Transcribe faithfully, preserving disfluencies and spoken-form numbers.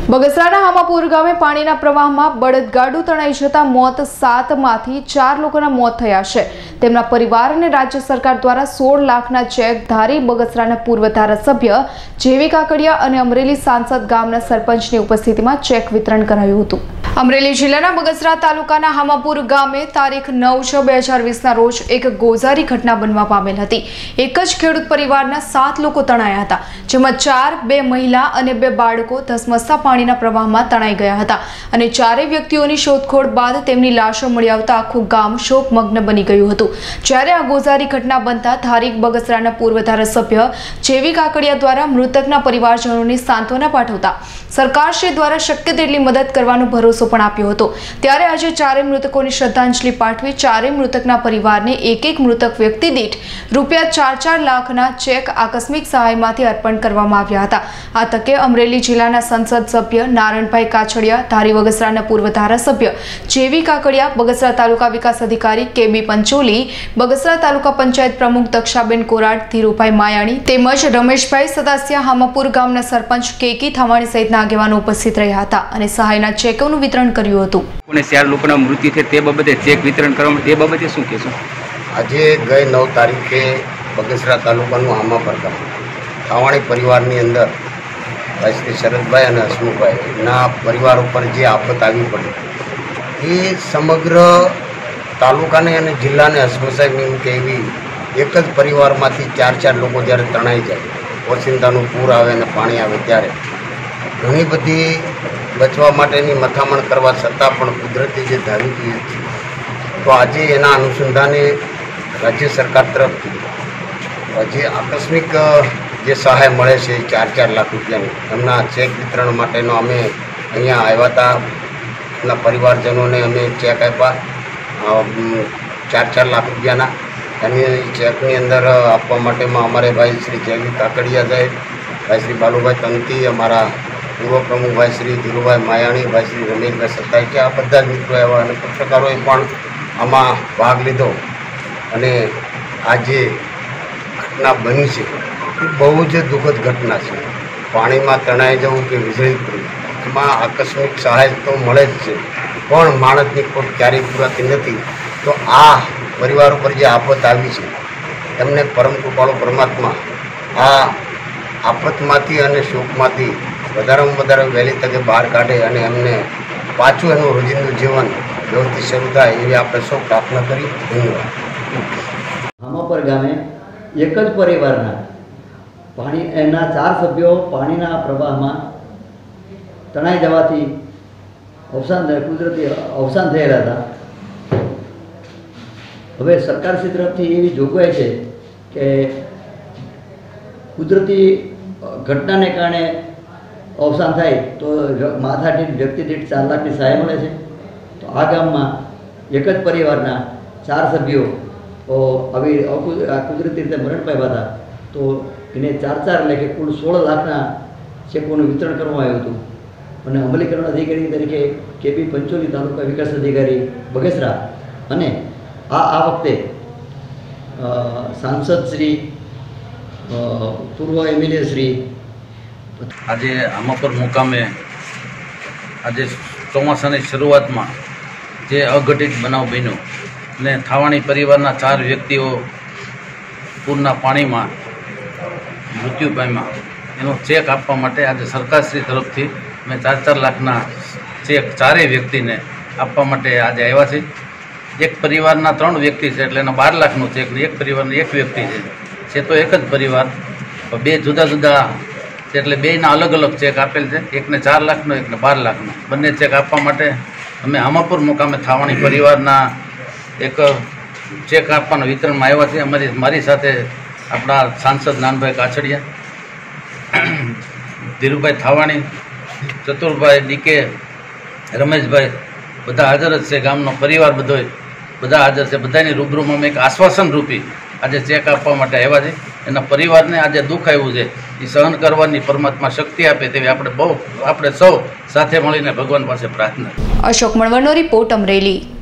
બગસરાના હામાપુર ગામે પાણીના પ્રવાહમાં બળદગાડું તણાઈ જતા મોત સાતમાંથી ચાર લોકોના મોત થયા છે। તેમના પરિવારને રાજ્ય સરકાર દ્વારા સોળ લાખના ચેક ધારી બગસરાના પૂર્વ ધારાસભ્ય જેવી કાકડિયા અને અમરેલી સાંસદ ગામના સરપંચની ઉપસ્થિતિમાં ચેક વિતરણ કરાયું હતું। અમરેલી જિલ્લાના બગસરા તાલુકાના હામાપુર ગામે તારીખ નવ છ બે હજાર વીસના રોજ એક ગોઝારી ઘટના બનવા પામેલ હતી। એક જ ખેડૂત પરિવારના સાત લોકો તણાયા હતા, જેમાં ચાર બે મહિલા અને બે બાળકો ધસમસતા પાણીના પ્રવાહમાં તણાઈ ગયા હતા અને ચારેય વ્યક્તિઓની શોધખોળ બાદ તેમની લાશો મળી આવતા આખું ગામ શોકમગ્ન બની ગયું હતું। જ્યારે આ ગોઝારી ઘટના બનતા ધારીક બગસરાના પૂર્વ ધારાસભ્ય જેવી કાકડિયા દ્વારા મૃતકના પરિવારજનોને સાંત્વના પાઠવતા સરકારશ્રી દ્વારા શક્ય તેટલી મદદ કરવાનો ભરોસો પણ આપ્યો હતો। ત્યારે આજે ચારેય મૃતકોની શ્રદ્ધાંજલિ પાઠવી ચારેય મૃતકના પરિવારને એક એક મૃતક વ્યક્તિ દીઠ રૂપિયા ચાર ચાર લાખના ચેક આકસ્મિક સહાયમાંથી અર્પણ કરવામાં આવ્યા હતા। આ તકે અમરેલી જિલ્લાના સંસદ સભ્ય નારણભાઈ કાછડિયા, ધારી બગસરાના પૂર્વ ધારાસભ્ય જેવી કાકડિયા, બગસરા તાલુકા વિકાસ અધિકારી કે બી પંચોલી, બગસરા તાલુકા પંચાયત પ્રમુખ દક્ષાબેન કોરાટ, ધીરુભાઈ માયાણી તેમજ રમેશભાઈ સદાસિયા, હામાપુર ગામના સરપંચ કેકી થાવાણી સહિતના આગેવાનો ઉપસ્થિત રહ્યા હતા અને સહાયના ચેકોનું વિતરણ કર્યું હતું। અને ચાર લોકોના મૃત્યુ થયા તે બાબતે ચેક વિતરણ કરવામાં તે બાબતે શું કહેશો? આજે ગઈ નવ તારીખે બગસરા તાલુકાનું હામાપુર ગામ થાવાણી પરિવારની અંદર ભાઈ શ્રી શરદભાઈ અને હસમુખભાઈના પરિવાર ઉપર જે આફત આવી પડી એ સમગ્ર તાલુકાને અને જિલ્લાને હસમસાઈ કે એવી એક જ પરિવારમાંથી ચાર ચાર લોકો જ્યારે તણાઈ જાય, ઓચિંતાનું પૂર આવે અને પાણી આવે ત્યારે ઘણી બધી બચવા માટેની મથામણ કરવા છતાં પણ કુદરતી જે ધારી છે તો આજે એના અનુસંધાને રાજ્ય સરકાર તરફથી જે આકસ્મિક જે સહાય મળે છે ચાર ચાર લાખ રૂપિયાની એમના ચેક વિતરણ માટેનો અમે અહીંયા આવ્યા હતા। એમના પરિવારજનોને અમે ચેક આપ્યા ચાર ચાર લાખ રૂપિયાના અને ચેકની અંદર આપવા માટેમાં અમારે ભાઈ શ્રી જેવી કાકડિયા સાહેબ, ભાઈ શ્રી બાલુભાઈ તંતી, અમારા પૂર્વ પ્રમુખ ભાઈ શ્રી ધીરુભાઈ માયાણી, ભાઈ શ્રી રમેશભાઈ સત્તાઈ કે આ બધા જ મિત્રો આવ્યા અને પત્રકારોએ પણ આમાં ભાગ લીધો અને આ જે ઘટના બની છે એ બહુ જ દુઃખદ ઘટના છે। પાણીમાં તણાઈ જવું કે વીજળી પડવી એમાં આકસ્મિક સહાય તો મળે જ છે, પણ માણસની ખોટ ક્યારેય પૂરાતી નથી। તો આ પરિવાર ઉપર જે આફત આવી છે એમને પરમ કૃપાળુ પરમાત્મા આ આફતમાંથી અને શોકમાંથી વધારેમાં વધારે વહેલી તકે બહાર કાઢે અને એમને પાછું એનું રોજિંદું જીવન વ્યવસ્થિત શરૂ થાય એવી આપણે સૌ પ્રાર્થના કરી। ધન્યવાદ। હામાપુર ગામે એક જ પરિવારના પાણી એના ચાર સભ્યો પાણીના પ્રવાહમાં તણાઈ જવાથી અવસાન કુદરતી અવસાન થયેલા હતા। હવે સરકારશ્રી તરફથી એવી જોગવાઈ છે કે કુદરતી ઘટનાને કારણે અવસાન થાય તો માથાદીઠ વ્યક્તિ દીઠ ચાર લાખની સહાય મળે છે। તો આ ગામમાં એક જ પરિવારના ચાર સભ્યો આવી કુદરતી રીતે મરણ પામ્યા હતા, તો એને ચાર ચાર એટલે કે કુલ સોળ લાખના ચેકોનું વિતરણ કરવામાં આવ્યું હતું અને અમલીકરણ અધિકારી તરીકે કે બી પંચોલી, તાલુકા વિકાસ અધિકારી બગસરા અને આ આ વખતે સાંસદ શ્રી, પૂર્વ એમએલએ શ્રી આજે હામાપુર મુકામે આજે ચોમાસાની શરૂઆતમાં જે અઘટિત બનાવ બન્યો અને થાવાણી પરિવારના ચાર વ્યક્તિઓ પૂરના પાણીમાં મૃત્યુ પામ્યા એનો ચેક આપવા માટે આજે સરકારશ્રી તરફથી મેં ચાર ચાર લાખના ચેક ચારેય વ્યક્તિને આપવા માટે આજે આવ્યા છે। એક પરિવારના ત્રણ વ્યક્તિ છે એટલે એના બાર લાખનો ચેક, એક પરિવારના એક વ્યક્તિ છે છે તો એક જ પરિવાર, બે જુદા જુદા એટલે બેના અલગ અલગ ચેક આપેલ છે, એકને ચાર લાખનો એકને બાર લાખનો બંને ચેક આપવા માટે અમે હામાપુર મુકામે થાવાણી પરિવારના એક ચેક આપવાના વિતરણમાં આવ્યા છે। અમારી મારી સાથે આપણા સાંસદ નાનભાઈ કાછડિયા, ધીરુભાઈ થાવાણી, ચતુરભાઈ ડીકે, રમેશભાઈ બધા હાજર જ છે। ગામનો પરિવાર બધો બધા હાજર છે। બધાની રૂબરૂમાં અમે એક આશ્વાસન રૂપી આજે ચેક આપવા માટે આવ્યા છે। એના પરિવારને આજે દુઃખ આવ્યું છે એ સહન કરવાની પરમાત્મા શક્તિ આપે તેવી આપણે બહુ આપણે સૌ સાથે મળીને ભગવાન પાસે પ્રાર્થના। અશોક મણવરનો રિપોર્ટ, અમરેલી।